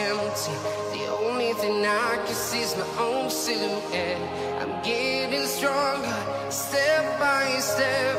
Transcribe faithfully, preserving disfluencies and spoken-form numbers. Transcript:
empty. The only thing I can see is my own silhouette. I'm getting stronger, step by step.